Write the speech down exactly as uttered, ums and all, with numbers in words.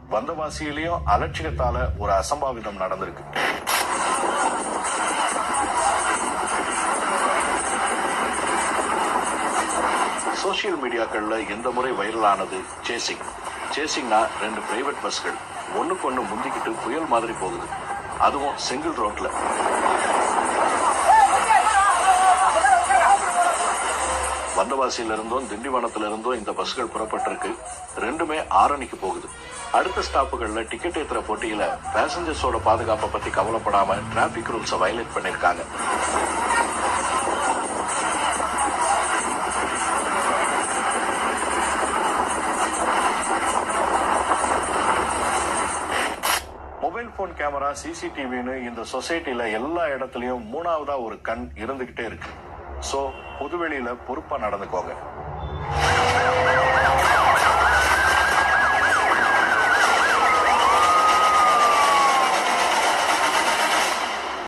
வந்தவாசியிலையும் அலட்சியத்தால ஒரு அசம்பாவிதம் நடந்திருக்கு. சோசியல் மீடியாக்கள்ல இந்த முறை வைரலானது சேசிங். சேசிங்னா ரெண்டு பிரைவேட் பஸ்கள் ஒண்ணுக்கு ஒண்ணு முந்திக்கிட்டு புயல் மாதிரி போகுது, அதுவும் சிங்கிள் ரோட்ல. வந்தவாசியில இருந்தும் திண்டிவனத்துல இருந்தும் இந்த பஸ்கள் புறப்பட்டிருக்கு. ரெண்டுமே ஆரணிக்கு போகுது. அடுத்த ஸ்டாப்புகள்ல டிக்கெட் ஏத்துற போட்டியில பேசஞ்சர்ஸோட பாதுகாப்பை பத்தி கவலைப்படாம டிராபிக் ரூல்ஸை வயலேட் பண்ணிருக்காங்க. மொபைல் போன் கேமரா, சிசிடிவின்னு இந்த சொசைட்டில எல்லா இடத்துலயும் மூணாவதா ஒரு கண் இருந்துகிட்டே இருக்கு. சோ பொதுவெளியில பொறுப்பா நடந்துக்கோங்க.